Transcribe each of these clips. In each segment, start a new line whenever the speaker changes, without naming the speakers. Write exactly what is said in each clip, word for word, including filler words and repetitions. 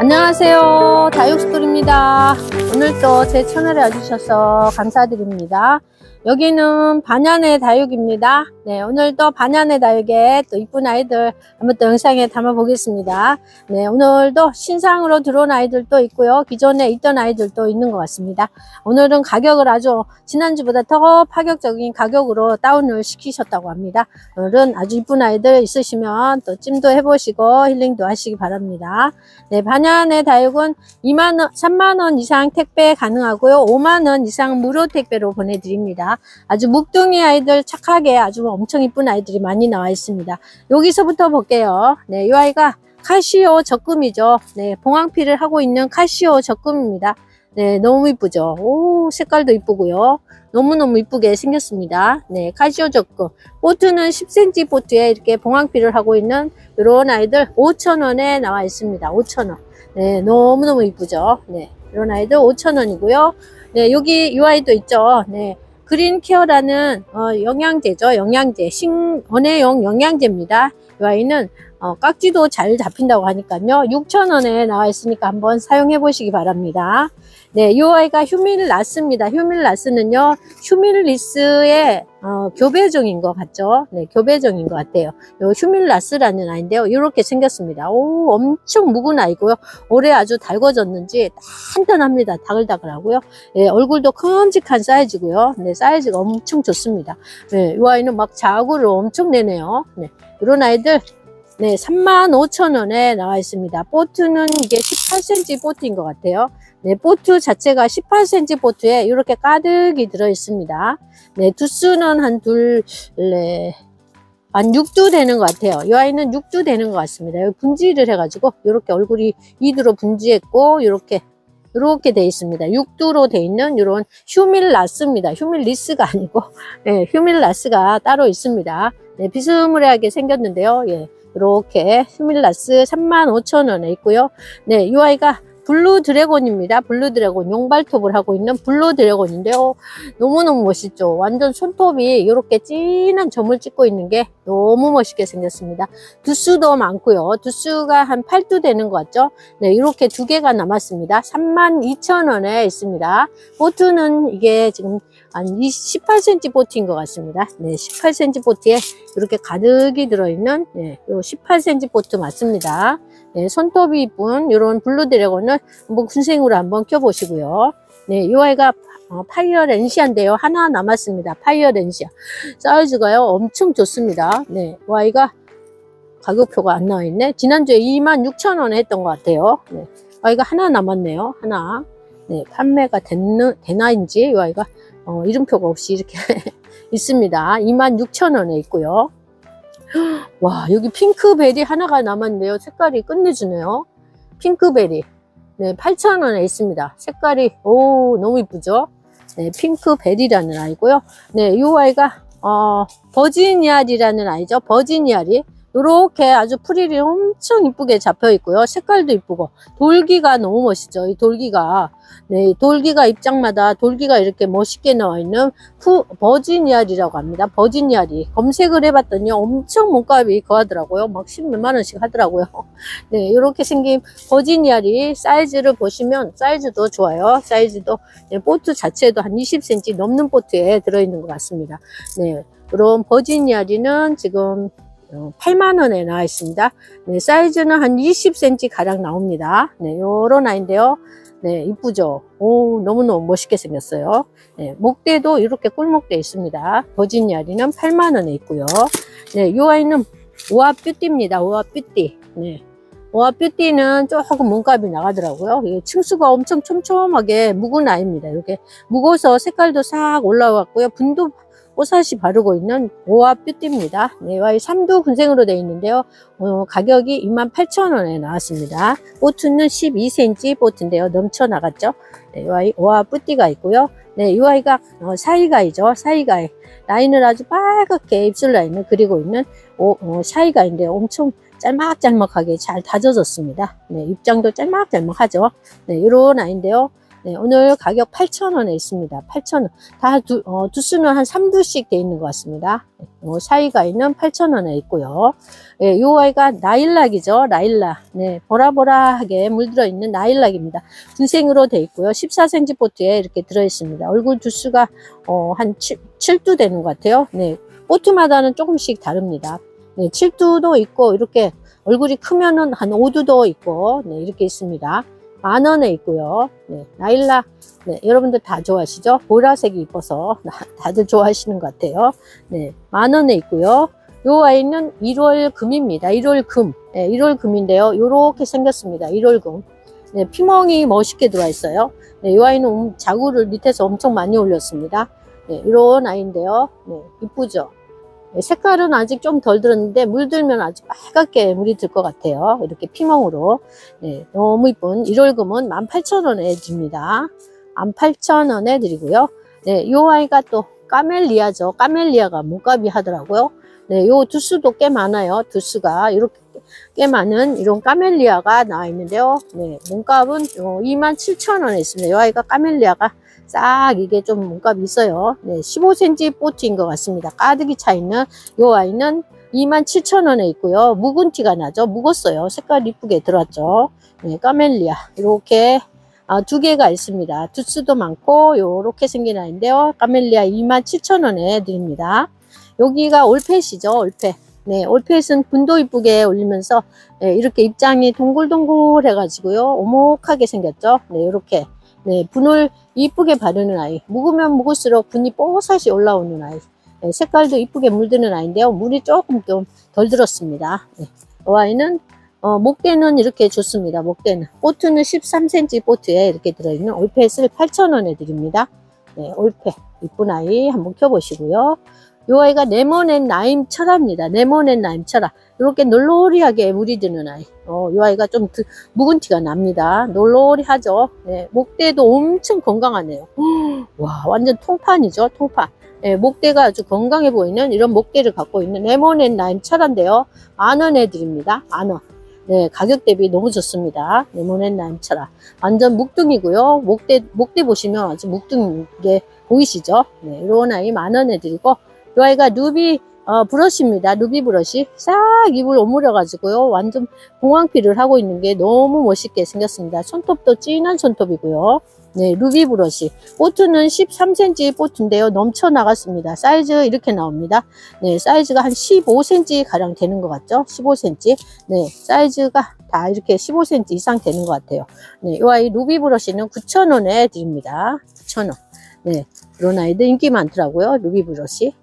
안녕하세요, 다육스쿨입니다. 오늘도 제 채널에 와주셔서 감사드립니다. 여기는 반야내 다육입니다. 네, 오늘도 반야내 다육에 또 이쁜 아이들 한번 또 영상에 담아 보겠습니다. 네, 오늘도 신상으로 들어온 아이들도 있고요, 기존에 있던 아이들도 있는 것 같습니다. 오늘은 가격을 아주 지난주보다 더 파격적인 가격으로 다운을 시키셨다고 합니다. 오늘은 아주 이쁜 아이들 있으시면 또 찜도 해보시고 힐링도 하시기 바랍니다. 네, 반야내 다육은 이만 원, 삼만 원 이상 택배 가능하고요, 오만 원 이상 무료 택배로 보내드립니다. 아주 묵둥이 아이들 착하게 아주 엄청 이쁜 아이들이 많이 나와 있습니다. 여기서부터 볼게요. 네, 이 아이가 카시오 적금이죠. 네, 봉황피를 하고 있는 카시오 적금입니다. 네, 너무 이쁘죠. 오, 색깔도 이쁘고요. 너무너무 이쁘게 생겼습니다. 네, 카시오 적금. 보트는 십 센티미터 보트에 이렇게 봉황피를 하고 있는 이런 아이들 오천 원에 나와 있습니다. 오천 원. 네, 너무너무 이쁘죠. 네, 이런 아이들 오천 원이고요. 네, 여기 이 아이도 있죠. 네. 그린케어라는 어, 영양제죠. 영양제. 식원해용 영양제입니다. 이 아이는 어, 깍지도 잘 잡힌다고 하니까요. 육천 원에 나와 있으니까 한번 사용해 보시기 바랍니다. 네, 이 아이가 휴밀라스입니다. 휴밀라스는요, 휴밀리스의 어, 교배종인 것 같죠? 네, 교배종인 것 같아요. 요 휴밀라스라는 아이인데요, 이렇게 생겼습니다. 오, 엄청 묵은 아이고요. 올해 아주 달궈졌는지 단단합니다. 다글다글하고요. 네, 얼굴도 큼직한 사이즈고요. 네, 사이즈가 엄청 좋습니다. 네, 이 아이는 막 자구를 엄청 내네요. 네, 이런 아이들. 네, 삼만 오천 원에 나와 있습니다. 보트는 이게 십팔 센티미터 보트인 것 같아요. 네, 보트 자체가 십팔 센티미터 보트에 이렇게 가득이 들어 있습니다. 네, 두수는 한 둘, 네, 한 육 두 되는 것 같아요. 이 아이는 육 두 되는 것 같습니다. 여기 분지를 해가지고 이렇게 얼굴이 이두로 분지했고 이렇게 이렇게 돼 있습니다. 육 두로 돼 있는 이런 휴밀라스입니다. 휴밀리스가 아니고 네, 휴밀라스가 따로 있습니다. 네, 비스무리하게 생겼는데요. 예. 이렇게 휴밀라스 삼만 오천 원에 있고요. 네, 이 아이가 블루 드래곤입니다. 블루 드래곤 용발톱을 하고 있는 블루 드래곤인데요. 너무너무 멋있죠. 완전 손톱이 이렇게 진한 점을 찍고 있는 게 너무 멋있게 생겼습니다. 두수도 많고요. 두수가 한 팔 두 되는 것 같죠? 네, 이렇게 두 개가 남았습니다. 삼만 이천 원에 있습니다. 보트는 이게 지금 한 십팔 센티미터 보트인 것 같습니다. 네, 십팔 센티미터 보트에 이렇게 가득이 들어있는 네, 요 십팔 센티미터 보트 맞습니다. 네, 손톱이 이쁜 이런 블루 드래곤을 한번 군생으로 한번 껴보시고요. 네, 이 아이가 어, 파이어 렌시아인데요. 하나 남았습니다. 파이어 렌시아. 사이즈가요, 엄청 좋습니다. 네, 이 아이가 가격표가 안 나와 있네. 지난주에 이만 육천 원에 했던 것 같아요. 네, 아이가 하나 남았네요. 하나. 네, 판매가 됐는, 되나인지 이 아이가 어, 이름표가 없이 이렇게 있습니다. 이만 육천 원에 있고요. 와, 여기 핑크베리 하나가 남았는데요. 색깔이 끝내주네요. 핑크베리. 네, 팔천 원에 있습니다. 색깔이, 오, 너무 이쁘죠? 네, 핑크베리라는 아이고요. 네, 이 아이가, 어, 버지니알이라는 아이죠. 버지니알이. 요렇게 아주 프릴이 엄청 이쁘게 잡혀 있고요. 색깔도 이쁘고 돌기가 너무 멋있죠. 이 돌기가 네, 돌기가 입장마다 돌기가 이렇게 멋있게 나와 있는 푸, 버지니알이라고 합니다. 버지니알이 검색을 해봤더니 엄청 몸값이 거하더라고요. 막 십몇만 원씩 하더라고요. 네, 이렇게 생긴 버지니알이 사이즈를 보시면 사이즈도 좋아요. 사이즈도 네, 보트 자체도 한 이십 센티미터 넘는 보트에 들어있는 것 같습니다. 네, 그런 버지니알이는 지금 팔만 원에 나와 있습니다. 네, 사이즈는 한 이십 센티미터 가량 나옵니다. 네, 요런 아이인데요. 네, 이쁘죠? 오, 너무너무 멋있게 생겼어요. 네, 목대도 이렇게 꿀목대 있습니다. 버지니아리는 팔만 원에 있고요. 네, 이 아이는 오아 뷰티입니다. 오아 뷰티. 네. 오아 뷰티는 조금 몸값이 나가더라고요. 이게 층수가 엄청 촘촘하게 묵은 아이입니다. 이렇게 묵어서 색깔도 싹 올라왔고요. 분도 뽀사시 바르고 있는 오아 뷰티입니다. 네, 이 삼 두 군생으로 되어 있는데요. 어, 가격이 이만 팔천 원에 나왔습니다. 보트는 십이 센티미터 보트인데요. 넘쳐 나갔죠. 네, 이 아이 오아 뷰티가 있고요. 네, 이 아이가 어, 사이가이죠. 사이가이. 라인을 아주 빨갛게 입술 라인을 그리고 있는 오, 어, 사이가인데요. 엄청 짤막짤막하게 잘 다져졌습니다. 네, 입장도 짤막짤막하죠. 네, 이런 아이인데요. 네, 오늘 가격 팔천 원에 있습니다. 팔천 원. 다 두, 어, 두수는 한 삼 두씩 돼 있는 것 같습니다. 어, 사이가이는 팔천 원에 있고요. 예, 요 아이가 나일락이죠. 나일락. 네, 보라보라하게 물들어 있는 나일락입니다. 분생으로 돼 있고요. 십사 센티미터 보트에 이렇게 들어 있습니다. 얼굴 두수가 어, 한 칠 두 되는 것 같아요. 네, 보트마다는 조금씩 다릅니다. 네, 칠 두도 있고, 이렇게 얼굴이 크면은 한 오 두도 있고, 네, 이렇게 있습니다. 만 원에 있고요. 네, 나일락. 네, 여러분들 다 좋아하시죠? 보라색이 이뻐서 다들 좋아하시는 것 같아요. 네, 만 원에 있고요. 요 아이는 일월 금입니다. 일월 금. 네, 일월 금인데요. 요렇게 생겼습니다. 일월 금. 네, 피멍이 멋있게 들어와 있어요. 네, 요 아이는 자구를 밑에서 엄청 많이 올렸습니다. 네, 이런 아이인데요. 네, 이쁘죠? 네, 색깔은 아직 좀 덜 들었는데 물들면 아주 빨갛게 물이 들 것 같아요. 이렇게 피멍으로. 네, 너무 이쁜 일월 금은 만 팔천 원에 줍니다. 만 팔천 원에 드리고요. 네, 요 아이가 또 까멜리아죠. 까멜리아가 몸값이 하더라고요. 네, 요 두수도 꽤 많아요. 두수가 이렇게 꽤 많은 이런 까멜리아가 나와 있는데요. 네, 몸값은 이만 칠천 원에 있습니다. 요 아이가 까멜리아가 싹 이게 좀 몸값이 있어요. 네, 십오 센티미터 보트인 것 같습니다. 가득이 차 있는 요 아이는 이만 칠천 원에 있고요. 묵은 티가 나죠. 묵었어요. 색깔 이쁘게 들어왔죠. 네, 까멜리아 이렇게 아, 두 개가 있습니다. 두수도 많고 요렇게 생긴 아이인데요. 까멜리아 이만 칠천 원에 드립니다. 여기가 올펫이죠. 올펫. 네, 올펫은 분도 이쁘게 올리면서 네, 이렇게 입장이 동글동글 해가지고요. 오목하게 생겼죠. 네, 이렇게 네, 분을 이쁘게 바르는 아이. 묵으면 묵을수록 분이 뽀사시 올라오는 아이. 네, 색깔도 이쁘게 물드는 아이인데요. 물이 조금 좀 덜 들었습니다. 네, 이 아이는 어, 목대는 이렇게 좋습니다. 목대는 보트는 십삼 센티미터 보트에 이렇게 들어있는 올펫을 팔천 원에 드립니다. 네, 올펫 이쁜 아이 한번 켜보시고요. 이 아이가 네모넨 나임 철화입니다. 네모넨 나임 철화. 이렇게 놀로리하게 물이 드는 아이. 어, 이 아이가 좀 드, 묵은 티가 납니다. 놀로리하죠. 네, 목대도 엄청 건강하네요. 와, 완전 통판이죠. 통판. 네, 목대가 아주 건강해 보이는 이런 목대를 갖고 있는 네모넨 나임 철화인데요. 만 원에 드립니다. 만 원. 네, 가격 대비 너무 좋습니다. 네모넨 나임 철화. 완전 묵둥이고요. 목대, 목대 보시면 아주 묵둥인 게 보이시죠? 네, 이런 아이 만 원에 드리고, 이 아이가 루비 어, 브러쉬입니다. 루비 브러쉬 싹 입을 오므려 가지고요. 완전 공황피를 하고 있는 게 너무 멋있게 생겼습니다. 손톱도 진한 손톱이고요. 네, 루비 브러쉬. 보트는 십삼 센티미터 보트인데요. 넘쳐 나갔습니다. 사이즈 이렇게 나옵니다. 네, 사이즈가 한 십오 센티미터 가량 되는 것 같죠? 십오 센티미터. 네, 사이즈가 다 이렇게 십오 센티미터 이상 되는 것 같아요. 네, 이 아이 루비 브러쉬는 구천 원에 드립니다. 구천 원. 네, 이런 아이들 인기 많더라고요. 루비 브러쉬.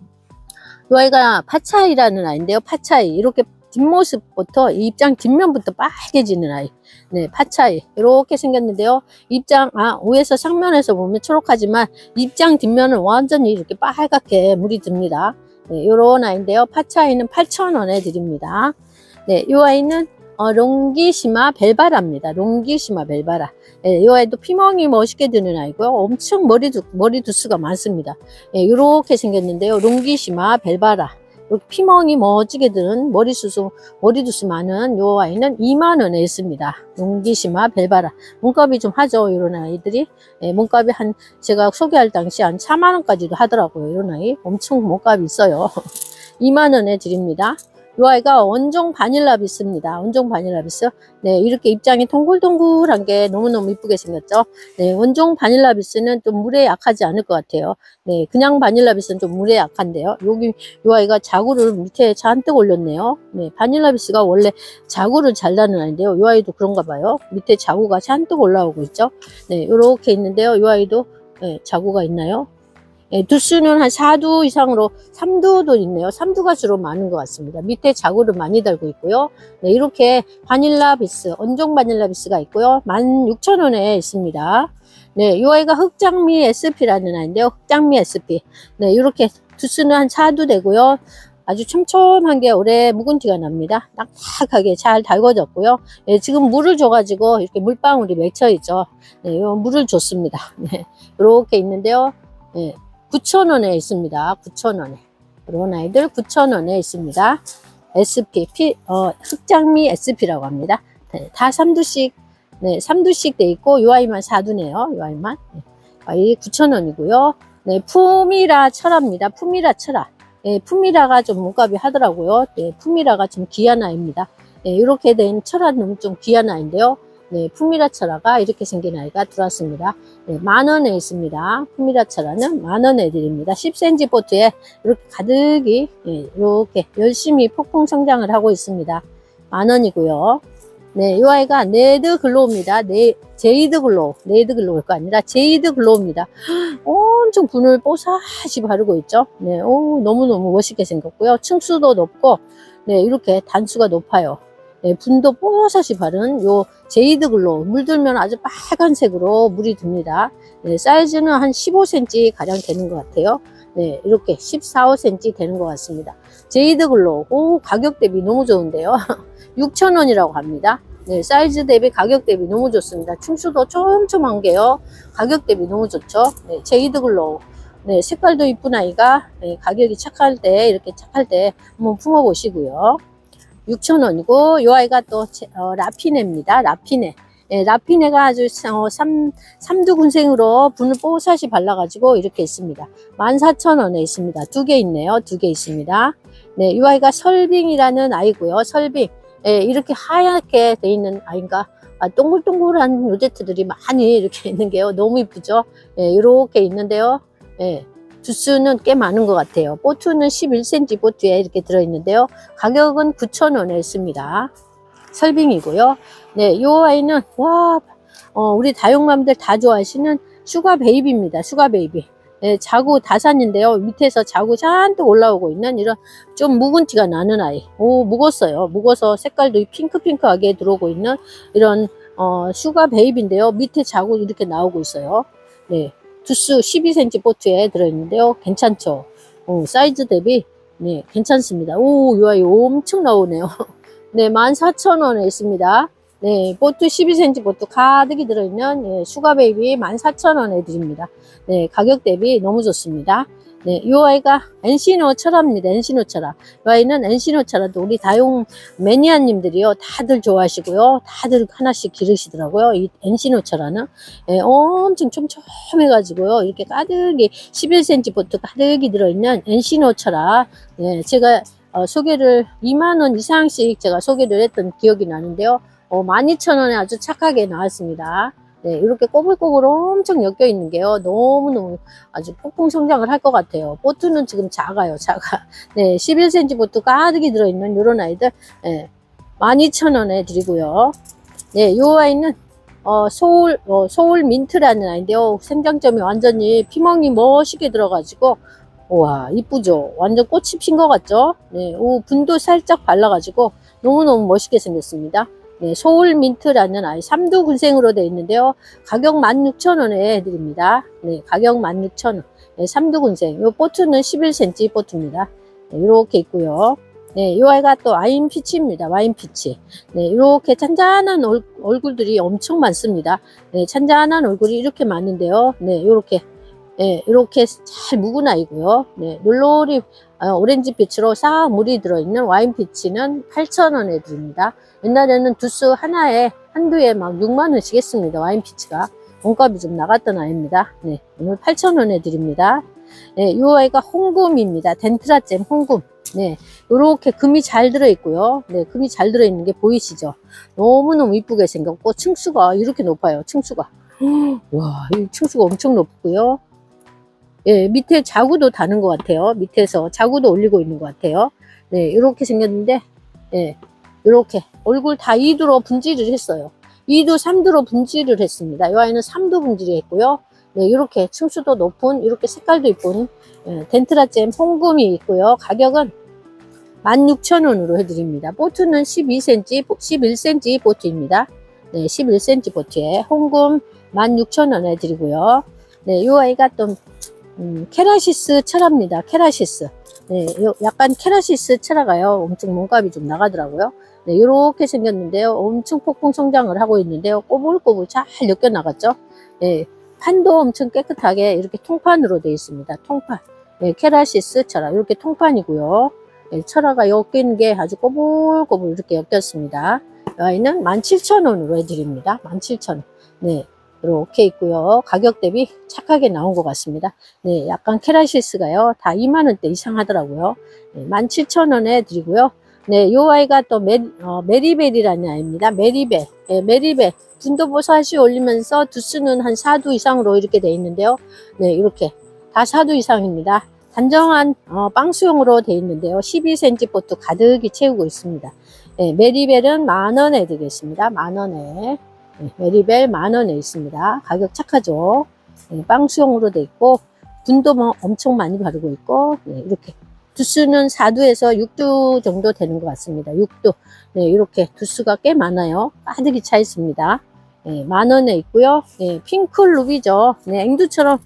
이 아이가 파차이라는 아이인데요. 파차이. 이렇게 뒷모습부터, 입장 뒷면부터 빨개지는 아이. 네, 파차이. 이렇게 생겼는데요. 입장, 아, 위에서 상면에서 보면 초록하지만, 입장 뒷면은 완전히 이렇게 빨갛게 물이 듭니다. 네, 요런 아이인데요. 파차이는 팔천 원에 드립니다. 네, 이 아이는, 어, 롱기시마 벨바라입니다. 롱기시마 벨바라. 예, 이 아이도 피멍이 멋있게 드는 아이고요. 엄청 머리, 두, 머리 두수가 많습니다. 예, 이렇게 생겼는데요. 롱기시마 벨바라. 이렇게 피멍이 멋지게 드는 머리 수수, 머리 두수 많은 이 아이는 이만 원에 있습니다. 롱기시마 벨바라. 몸값이 좀 하죠. 이런 아이들이. 예, 몸값이 한, 제가 소개할 당시 한 사만 원까지도 하더라고요. 이런 아이. 엄청 몸값이 있어요. 이만 원에 드립니다. 이 아이가 원종 바닐라비스입니다. 원종 바닐라비스. 네, 이렇게 입장이 동글동글한 게 너무너무 이쁘게 생겼죠. 네, 원종 바닐라비스는 좀 물에 약하지 않을 것 같아요. 네, 그냥 바닐라비스는 좀 물에 약한데요. 여기 이 아이가 자구를 밑에 잔뜩 올렸네요. 네, 바닐라비스가 원래 자구를 잘 나는 아이인데요. 이 아이도 그런가 봐요. 밑에 자구가 잔뜩 올라오고 있죠. 네, 이렇게 있는데요. 이 아이도 네, 자구가 있나요? 예, 두수는 한 사 두 이상으로 삼 두도 있네요. 삼 두가 주로 많은 것 같습니다. 밑에 자구를 많이 달고 있고요. 네, 이렇게 바닐라 비스, 원종 바닐라 비스가 있고요. 만 육천 원에 있습니다. 네, 이 아이가 흑장미 에스피라는 아이인데요. 흑장미 에스피. 네, 이렇게 두수는 한 사 두 되고요. 아주 촘촘한 게 오래 묵은 티가 납니다. 딱딱하게 잘 달궈졌고요. 네, 지금 물을 줘가지고 이렇게 물방울이 맺혀 있죠. 네, 요 물을 줬습니다. 네, 이렇게 있는데요. 네. 구천 원에 있습니다. 구천 원에. 이런 아이들 구천 원에 있습니다. 에스피, 피, 어, 흑장미 에스피라고 합니다. 네, 다 삼 두씩 네, 삼 두씩 돼 있고, 요 아이만 사 두네요. 요 아이만. 네, 아이 구천 원이고요. 네, 푸미라 철화입니다. 푸미라 철화. 네, 푸미라가 좀 몸값이 하더라고요. 네, 푸미라가 좀 귀한 아이입니다. 네, 이렇게 된 철화는 좀 귀한 아이인데요. 네, 푸미라 철화가 이렇게 생긴 아이가 들어왔습니다. 네, 만 원에 있습니다. 푸미라 철화는 만 원에 드립니다. 십 센티미터 보트에 이렇게 가득이 네, 이렇게 열심히 폭풍 성장을 하고 있습니다. 만 원이고요. 네, 이 아이가 네드 글로우입니다. 네, 제이드 글로우. 네드 글로우가 아니라 제이드 글로우입니다. 엄청 분을 뽀사시 바르고 있죠. 네, 오, 너무너무 멋있게 생겼고요. 층수도 높고, 네, 이렇게 단수가 높아요. 네, 분도 뽀사시 바른 요 제이드 글로우. 물들면 아주 빨간색으로 물이 듭니다. 네, 사이즈는 한 십오 센티미터 가량 되는 것 같아요. 네, 이렇게 십사, 오 센티미터 되는 것 같습니다. 제이드 글로우. 오, 가격 대비 너무 좋은데요. 육천 원이라고 합니다. 네, 사이즈 대비 가격 대비 너무 좋습니다. 층수도 촘촘한 게요. 가격 대비 너무 좋죠. 네, 제이드 글로우. 네, 색깔도 이쁜 아이가 네, 가격이 착할 때 이렇게 착할 때 한번 품어 보시고요. 육천 원이고 이 아이가 또 어, 라피네입니다. 라피네. 네, 라피네가 아주 어, 삼, 삼두군생으로 분을 뽀사시 발라가지고 이렇게 있습니다. 만 사천 원에 있습니다. 두 개 있네요. 두 개 있습니다. 네, 이 아이가 설빙이라는 아이고요. 설빙. 예, 이렇게 하얗게 돼 있는 아이가 아, 동글동글한 로제트들이 많이 이렇게 있는 게요. 너무 이쁘죠? 예, 이렇게 있는데요. 예, 두수는 꽤 많은 것 같아요. 보트는 십일 센티미터 보트에 이렇게 들어있는데요. 가격은 구천 원에 있습니다. 설빙이고요. 네, 이 아이는 와, 어, 우리 다육맘들 다 좋아하시는 슈가 베이비입니다. 슈가 베이비. 네, 자구 다산인데요. 밑에서 자구 잔뜩 올라오고 있는 이런 좀 묵은 티가 나는 아이. 오, 묵었어요. 묵어서 색깔도 핑크핑크하게 들어오고 있는 이런 어, 슈가 베이비인데요. 밑에 자구 이렇게 나오고 있어요. 네, 두수 십이 센티미터 보트에 들어있는데요. 괜찮죠? 오, 사이즈 대비 네, 괜찮습니다. 오, 이 아이 엄청 나오네요. 네, 만 사천 원에 있습니다. 네, 보트 십이 센티미터 보트 가득이 들어있는 예, 슈가 베이비 만 사천 원에 드립니다. 네, 가격 대비 너무 좋습니다. 네, 이 아이가 엔시노 철화입니다. 엔시노 철화. 이 아이는 엔시노 철화도 우리 다용 매니아님들이요, 다들 좋아하시고요. 다들 하나씩 기르시더라고요. 이 엔시노 철화는 예, 엄청 촘촘해가지고요. 이렇게 가득이 십일 센티미터 보트 가득이 들어있는 엔시노 철화. 예, 제가 어, 소개를 이만 원 이상씩 제가 소개를 했던 기억이 나는데요. 어, 만 이천 원에 아주 착하게 나왔습니다. 네, 이렇게 꼬불꼬불 엄청 엮여 있는 게요. 너무너무 아주 폭풍 성장을 할 것 같아요. 보트는 지금 작아요, 작아. 네, 십일 센티미터 보트 가득이 들어있는 이런 아이들, 네, 만 이천 원에 드리고요. 네, 이 아이는, 어, 소울, 어, 소울 민트라는 아이인데요. 생장점이 완전히 피멍이 멋있게 들어가지고, 우와, 이쁘죠? 완전 꽃이 핀 것 같죠? 네, 오, 분도 살짝 발라가지고 너무너무 멋있게 생겼습니다. 네, 소울민트라는 아이 삼두군생으로 되어 있는데요. 가격 만 육천 원에 드립니다. 네, 가격 만 육천 원. 네, 삼두군생. 요 보트는 십일 센티미터 보트입니다. 네, 이렇게 있고요. 네, 이 아이가 또 와인피치입니다. 와인피치. 네, 이렇게 잔잔한 얼, 얼굴들이 엄청 많습니다. 네, 잔잔한 얼굴이 이렇게 많은데요. 네, 이렇게. 네, 이렇게 잘 묵은 아이고요. 네, 물놀이 어, 오렌지 빛으로 싹 물이 들어있는 와인 피치는 팔천 원에 드립니다. 옛날에는 두수 하나에 한두에 막 육만 원씩 했습니다. 와인 피치가 몸값이 좀 나갔던 아이입니다. 네, 오늘 팔천 원에 드립니다. 네, 이 아이가 홍금입니다. 덴트라잼 홍금. 네, 이렇게 금이 잘 들어있고요. 네, 금이 잘 들어있는 게 보이시죠? 너무너무 이쁘게 생겼고 층수가 이렇게 높아요. 층수가. 와, 이 층수가 엄청 높고요. 예, 밑에 자구도 다는 것 같아요. 밑에서 자구도 올리고 있는 것 같아요. 네, 이렇게 생겼는데, 예, 이렇게 얼굴 다 이 두로 분질을 했어요. 이 두, 삼 두로 분질을 했습니다. 이 아이는 삼 두 분질이 했고요. 네, 이렇게 층수도 높은, 이렇게 색깔도 이쁜 예, 덴트라잼 홍금이 있고요. 가격은 만 육천 원으로 해드립니다. 보트는 십이 센티미터, 십일 센티미터 보트입니다. 네, 십일 센티미터 보트에 홍금 만 육천 원에 드리고요. 네, 이 아이가 또 음, 케라시스 철화입니다. 케라시스. 네, 약간 케라시스 철화가요. 엄청 몸값이 좀 나가더라고요. 네, 이렇게 생겼는데요. 엄청 폭풍 성장을 하고 있는데요. 꼬불꼬불 잘 엮여 나갔죠. 네, 판도 엄청 깨끗하게 이렇게 통판으로 되어 있습니다. 통판. 네, 케라시스 철화. 이렇게 통판이고요. 네, 철화가 엮인 게 아주 꼬불꼬불 이렇게 엮였습니다. 이 아이는 만 칠천 원으로 해드립니다. 만 칠천 원. 네. 이렇게 있고요. 가격 대비 착하게 나온 것 같습니다. 네, 약간 케라시스가요. 다 이만 원대 이상 하더라고요. 네, 만 칠천 원에 드리고요. 네, 요 아이가 또 메, 어, 메리벨이라는 아이입니다. 메리벨. 네, 메리벨. 분도보사시 올리면서 두수는 한 사 두 이상으로 이렇게 되어 있는데요. 네, 이렇게 다 사 두 이상입니다. 단정한 어, 빵수용으로 되어 있는데요. 십이 센티미터 포트 가득히 채우고 있습니다. 네, 메리벨은 만 원에 드리겠습니다. 만 원에. 네, 메리벨 만 원에 있습니다. 가격 착하죠. 네, 빵수용으로 돼 있고 분도 뭐 엄청 많이 바르고 있고 네, 이렇게 두수는 사 두에서 육 두 정도 되는 것 같습니다. 육 두. 네, 이렇게 두수가 꽤 많아요. 가득히 차 있습니다. 네, 만 원에 있고요. 네, 핑클 루비죠. 네, 앵두처럼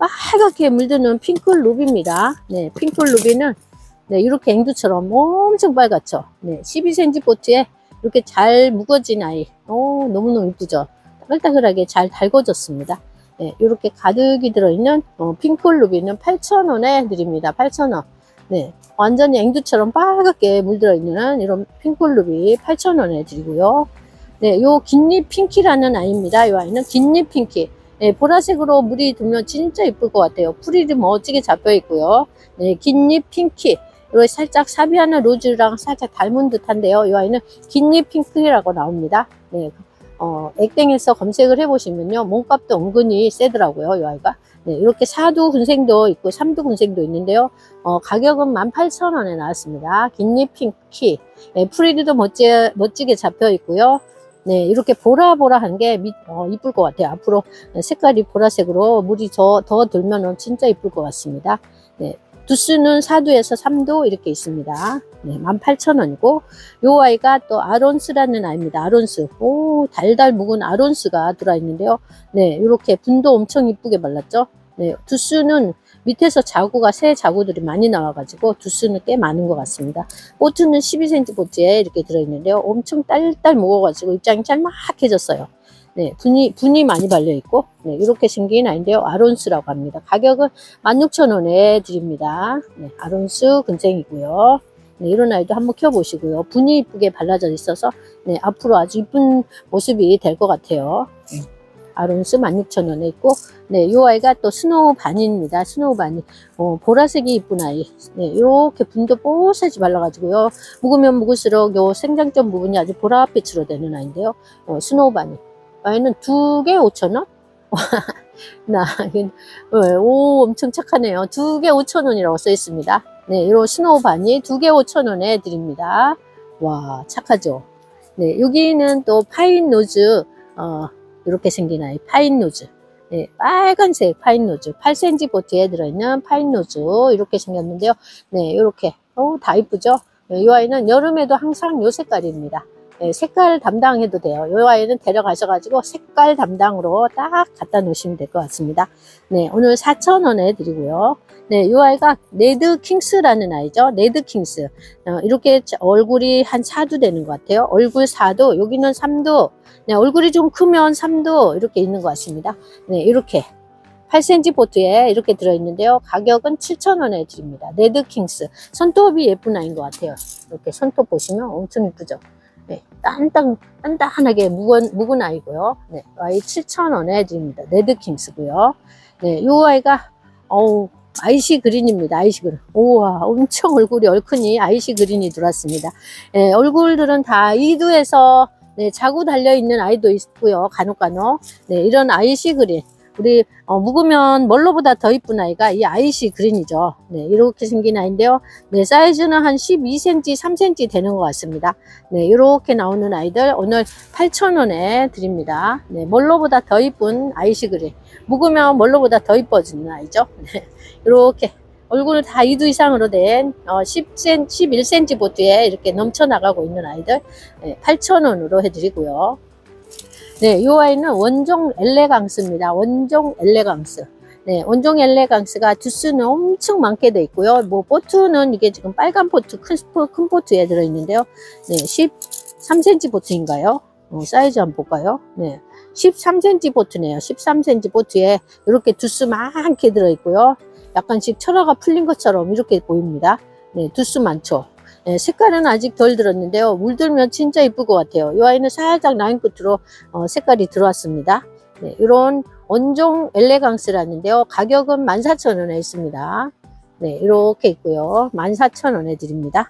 빨갛게 물드는 핑클 루비입니다. 네, 핑클 루비는 네, 이렇게 앵두처럼 엄청 빨갛죠. 네, 십이 센티미터 포트에 이렇게 잘 묵어진 아이. 오, 너무너무 이쁘죠. 따글따글하게 잘 달궈졌습니다. 네, 이렇게 가득이 들어있는 어, 핑클 루비는 팔천 원에 드립니다. 팔천 원. 네, 완전히 앵두처럼 빨갛게 물들어 있는 이런 핑클 루비 팔천 원에 드리고요. 네, 요 긴잎 핑키라는 아이입니다. 이 아이는 긴잎 핑키. 네, 보라색으로 물이 들면 진짜 이쁠 것 같아요. 풀이 멋지게 잡혀 있고요. 네, 긴잎 핑키. 이거 살짝 사비아나 로즈랑 살짝 닮은 듯한데요. 이 아이는 긴잎 핑크라고 나옵니다. 네, 어, 액땡에서 검색을 해보시면요. 몸값도 은근히 세더라고요. 이 아이가. 네, 이렇게 사 두 군생도 있고 삼 두 군생도 있는데요. 어, 가격은 만 팔천 원에 나왔습니다. 긴잎 핑키. 네, 프리드도 멋지, 멋지게 잡혀 있고요. 네, 이렇게 보라보라한 게 어, 이쁠 것 같아요. 앞으로 색깔이 보라색으로 물이 더, 더 들면은 진짜 이쁠 것 같습니다. 네. 두수는 사 두에서 삼 두 이렇게 있습니다. 네, 만 팔천 원이고 요 아이가 또 아론스라는 아이입니다. 아론스. 오, 달달 묵은 아론스가 들어 있는데요. 네, 이렇게 분도 엄청 이쁘게 발랐죠. 네, 두수는 밑에서 자구가 새 자구들이 많이 나와가지고 두수는 꽤 많은 것 같습니다. 보트는 십이 센티미터 보트에 이렇게 들어 있는데요. 엄청 딸딸 먹어가지고 입장이 짤막해졌어요. 네, 분이, 분이 많이 발려있고, 네, 이렇게 생긴 아이인데요. 아론스라고 합니다. 가격은 만 육천 원에 드립니다. 네, 아론스 근생이고요. 네, 이런 아이도 한번 키워보시고요. 분이 이쁘게 발라져 있어서, 네, 앞으로 아주 이쁜 모습이 될 것 같아요. 네, 아론스 만 육천 원에 있고, 네, 이 아이가 또 스노우 바니입니다. 스노우 바니. 어, 보라색이 이쁜 아이. 네, 이렇게 분도 뽀얗게 발라가지고요. 묵으면 묵을수록 요 생장점 부분이 아주 보랏빛으로 되는 아이인데요. 어, 스노우 바니. 아이는 두 개 오천 원? 나, 오, 엄청 착하네요. 두 개 오천 원이라고 써 있습니다. 네, 이런 스노우 바니 두 개 오천 원에 드립니다. 와, 착하죠? 네, 여기는 또 파인 노즈, 어, 이렇게 생긴 아이, 파인 노즈. 네, 빨간색 파인 노즈. 팔 센티미터 보트에 들어있는 파인 노즈. 이렇게 생겼는데요. 네, 이렇게. 어, 다 이쁘죠? 네, 이 아이는 여름에도 항상 요 색깔입니다. 네, 색깔 담당해도 돼요. 이 아이는 데려가셔가지고 색깔 담당으로 딱 갖다 놓으시면 될 것 같습니다. 네, 오늘 사천 원에 드리고요. 네, 이 아이가 레드 킹스라는 아이죠. 레드 킹스. 어, 이렇게 얼굴이 한 사 두 되는 것 같아요. 얼굴 사 두, 여기는 삼 두. 네, 얼굴이 좀 크면 삼 두 이렇게 있는 것 같습니다. 네, 이렇게. 팔 센티미터 보트에 이렇게 들어있는데요. 가격은 칠천 원에 드립니다. 레드 킹스. 손톱이 예쁜 아이인 것 같아요. 이렇게 손톱 보시면 엄청 예쁘죠. 네, 단단, 단단하게 묵은, 묵은 아이고요. 네, 아이 칠천 원에 드립니다. 레드킹스고요. 네, 요 아이가, 어우, 아이시 그린입니다. 아이시 그린. 우와, 엄청 얼굴이 얼큰이 아이시 그린이 들어왔습니다. 네, 얼굴들은 다 이 두에서 네, 자구 달려있는 아이도 있고요. 간혹간혹. 네, 이런 아이시 그린. 우리 어, 묵으면 멀로보다 더 이쁜 아이가 이 아이시 그린이죠. 네, 이렇게 생긴 아이인데요. 네, 사이즈는 한 십이 센티미터, 삼 센티미터 되는 것 같습니다. 네, 이렇게 나오는 아이들 오늘 팔천 원에 드립니다. 네, 멀로보다 더 이쁜 아이시 그린. 묵으면 멀로보다 더 이뻐지는 아이죠. 네, 이렇게 얼굴을 다 이 두 이상으로 된 어, 십 센티미터, 십일 센티미터 보트에 이렇게 넘쳐나가고 있는 아이들 네, 팔천 원으로 해드리고요. 네, 이 아이는 원종 엘레강스입니다. 원종 엘레강스. 네, 원종 엘레강스가 두수는 엄청 많게 돼 있고요. 뭐, 보트는 이게 지금 빨간 보트, 큰, 큰 보트에 들어있는데요. 네, 십삼 센티미터 보트인가요? 어, 사이즈 한번 볼까요? 네, 십삼 센티미터 보트네요. 십삼 센티미터 보트에 이렇게 두수 많게 들어있고요. 약간씩 철화가 풀린 것처럼 이렇게 보입니다. 네, 두수 많죠. 네, 색깔은 아직 덜 들었는데요. 물들면 진짜 이쁠 것 같아요. 이 아이는 살짝 라인 끝으로 어, 색깔이 들어왔습니다. 네, 이런 원종 엘레강스라는데요. 가격은 만 사천 원에 있습니다. 네, 이렇게 있고요. 만 사천 원에 드립니다.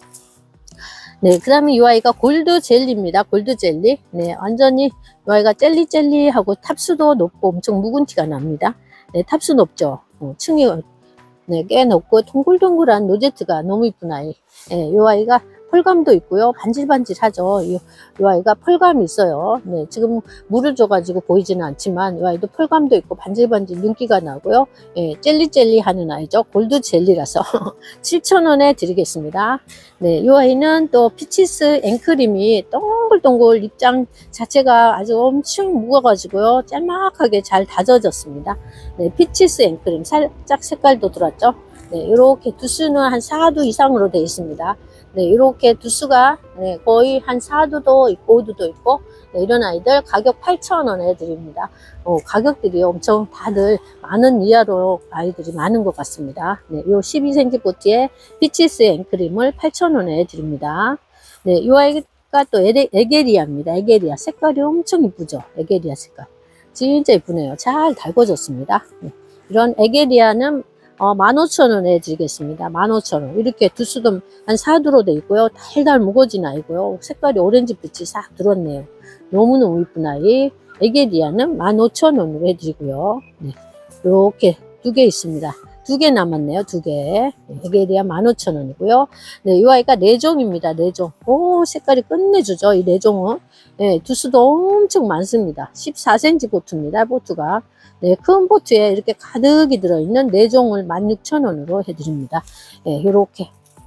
네, 그 다음에 이 아이가 골드 젤리입니다. 골드 젤리. 네, 완전히 이 아이가 젤리 젤리하고 탑수도 높고 엄청 묵은 티가 납니다. 네, 탑수 높죠. 어, 층이 네, 꽤 높고 동글동글한 로제트가 너무 이쁜 아이. 네, 이 아이가 펄감도 있고요. 반질반질하죠. 이, 이 아이가 펄감이 있어요. 네, 지금 물을 줘가지고 보이지는 않지만 이 아이도 펄감도 있고 반질반질 윤기가 나고요. 예, 젤리젤리 하는 아이죠. 골드 젤리라서 칠천 원에 드리겠습니다. 네, 이 아이는 또 피치스 앵크림이 동글동글 입장 자체가 아주 엄청 무거워가지고요. 짤막하게 잘 다져졌습니다. 네, 피치스 앵크림 살짝 색깔도 들었죠. 네, 이렇게 두수는 한 사 두 이상으로 되어 있습니다. 네, 이렇게 두수가 네, 거의 한 사 두도 있고 오 두도 있고 네, 이런 아이들 가격 팔천 원에 드립니다. 어, 가격들이 엄청 다들 만 원 이하로 아이들이 많은 것 같습니다. 네, 요 십이 센티미터 보트의 피치스 앵크림을 팔천 원에 드립니다. 네, 이 아이가 또 에레, 에게리아입니다. 에게리아 색깔이 엄청 이쁘죠. 에게리아 색깔 진짜 이쁘네요. 잘 달궈졌습니다. 네, 이런 에게리아는 어, 만 오천 원에 드리겠습니다. 만 오천 원. 이렇게 두수도 한 사 두로 되어 있고요. 달달 무거진 아이고요. 색깔이 오렌지빛이 싹 들었네요. 너무너무 이쁜 아이. 에게리아는 만 오천 원으로 해드리고요. 네. 이렇게 두 개 있습니다. 두 개 남았네요. 두 개. 에게리아 만 오천 원이고요. 네, 이 아이가 네 종입니다. 네 종. 오, 색깔이 끝내주죠. 이 네 종은. 네, 두수도 엄청 많습니다. 십사 센티미터 보트입니다. 보트가. 네, 큰 보트에 이렇게 가득이 들어있는 네 종을 만 육천 원으로 해드립니다. 네, 이렇게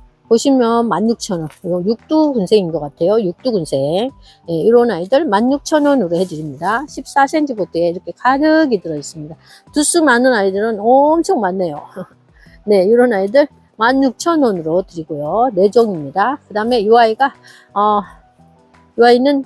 보시면 만 육천 원. 이거 육두 군생인 것 같아요. 육두 군생. 네, 이런 아이들 만 육천 원으로 해드립니다. 십사 센티미터 보트에 이렇게 가득이 들어있습니다. 두수 많은 아이들은 엄청 많네요. 네, 이런 아이들 만 육천 원으로 드리고요. 네 종입니다. 그 다음에 이 아이가, 어, 이 아이는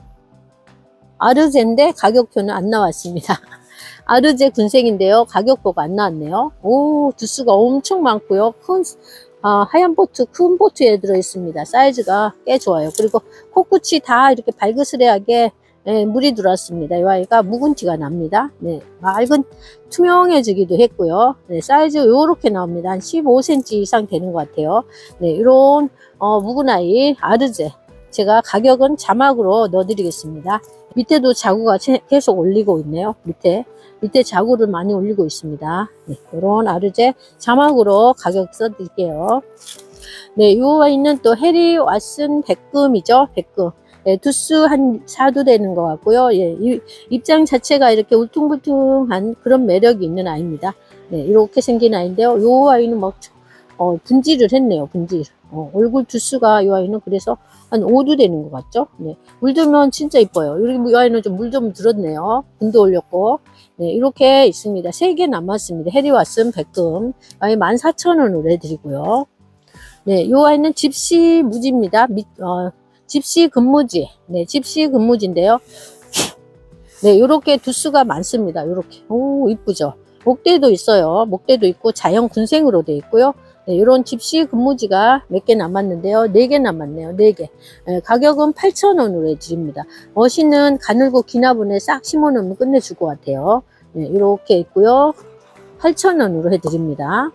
아르제인데 가격표는 안 나왔습니다. 아르제 군생인데요. 가격표가 안 나왔네요. 오, 두수가 엄청 많고요. 큰, 아, 하얀 보트, 큰 보트에 들어있습니다. 사이즈가 꽤 좋아요. 그리고 코끝이 다 이렇게 발그스레하게 예, 물이 들어왔습니다. 이 아이가 묵은 티가 납니다. 네, 맑은 투명해지기도 했고요. 네, 사이즈 요렇게 나옵니다. 한 십오 센티미터 이상 되는 것 같아요. 네, 이런 어, 묵은 아이 아르제. 제가 가격은 자막으로 넣어드리겠습니다. 밑에도 자구가 계속 올리고 있네요. 밑에. 밑에 자구를 많이 올리고 있습니다. 네, 이런 아르제 자막으로 가격 써드릴게요. 네, 이 아이는 또 해리 왓슨 백금이죠. 백금. 네, 두수 한 사 두 되는 것 같고요. 예, 이, 입장 자체가 이렇게 울퉁불퉁한 그런 매력이 있는 아이입니다. 네, 이렇게 생긴 아이인데요. 이 아이는 막 어, 분질을 했네요. 분질. 어, 얼굴 두수가 이 아이는 그래서 한 오 두 되는 것 같죠. 네, 물들면 진짜 이뻐요. 여기 이 아이는 좀 물 좀 들었네요. 분도 올렸고. 네, 이렇게 있습니다. 세 개 남았습니다. 해리 왓슨 백금. 아이 만 사천 원으로 해드리고요. 네, 이 아이는 집시 무지입니다. 미, 어, 집시 금무지. 네, 집시 금무지인데요. 네, 이렇게 두수가 많습니다. 이렇게. 오, 이쁘죠. 목대도 있어요. 목대도 있고 자연 군생으로 되어 있고요. 네, 이런 집시 금무지가 몇 개 남았는데요. 네 개 남았네요. 네 개. 네, 가격은 팔천 원으로 해드립니다. 멋있는 가늘고 기나분에 싹 심어놓으면 끝내줄 것 같아요. 네, 이렇게 있고요. 팔천 원으로 해드립니다.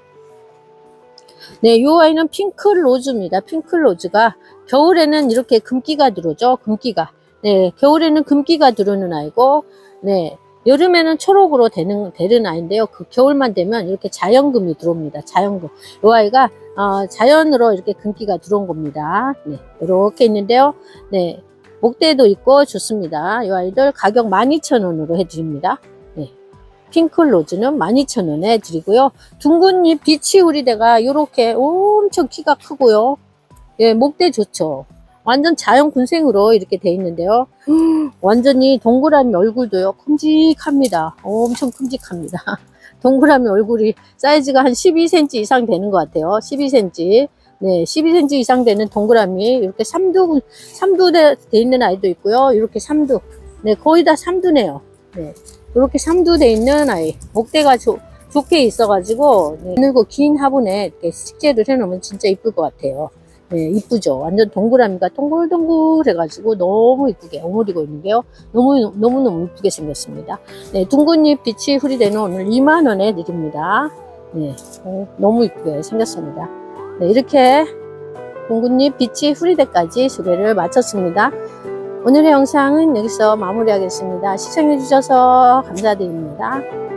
네, 이 아이는 핑클 로즈입니다. 핑클 로즈가 겨울에는 이렇게 금기가 들어오죠. 금기가. 네, 겨울에는 금기가 들어오는 아이고, 네, 여름에는 초록으로 되는, 되는 아이인데요. 그 겨울만 되면 이렇게 자연금이 들어옵니다. 자연금. 이 아이가, 어, 자연으로 이렇게 금기가 들어온 겁니다. 네, 이렇게 있는데요. 네, 목대도 있고 좋습니다. 이 아이들 가격 만 이천 원으로 해드립니다. 네, 핑클 로즈는 만 이천 원에 드리고요. 둥근 잎 비치 우리대가 이렇게 엄청 키가 크고요. 예, 목대 좋죠. 완전 자연 군생으로 이렇게 돼 있는데요. 완전히 동그라미 얼굴도요. 큼직합니다. 엄청 큼직합니다. 동그라미 얼굴이 사이즈가 한 십이 센티미터 이상 되는 것 같아요. 십이 센티미터. 네, 십이 센티미터 이상 되는 동그라미 이렇게 삼 두, 삼 두 돼 있는 아이도 있고요. 이렇게 삼 두. 네, 거의 다 삼 두네요. 네, 이렇게 삼 두 돼 있는 아이. 목대가 조, 좋게 있어가지고, 네, 그리고 긴 화분에 이렇게 식재를 해놓으면 진짜 이쁠 것 같아요. 네, 이쁘죠. 완전 동그라미가 동글동글 해가지고 너무 이쁘게 오므리고 있는데요. 너무, 너무너무 이쁘게 생겼습니다. 네, 둥근잎 빛이 후리대는 오늘 이만 원에 드립니다. 네, 어, 너무 이쁘게 생겼습니다. 네, 이렇게 둥근잎 빛이 후리대까지 소개를 마쳤습니다. 오늘의 영상은 여기서 마무리하겠습니다. 시청해주셔서 감사드립니다.